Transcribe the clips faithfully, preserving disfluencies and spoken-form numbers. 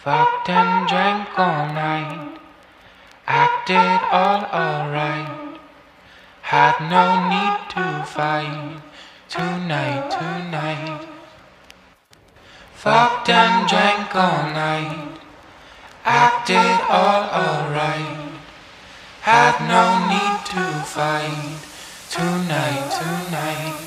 Fucked and drank all night, acted all alright. Had no need to fight tonight, tonight. Fucked and drank all night, acted all alright. Had no need to fight tonight, tonight.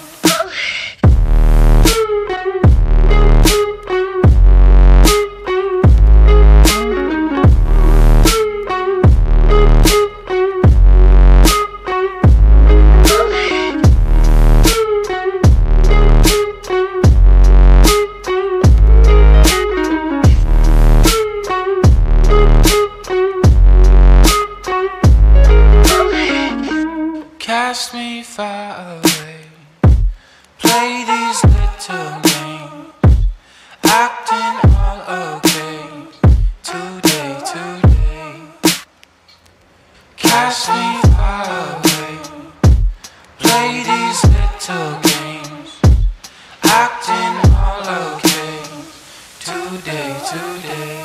Cast me far away, play these little games, acting all okay, today, today. Cast me far away, play these little games, acting all okay, today, today.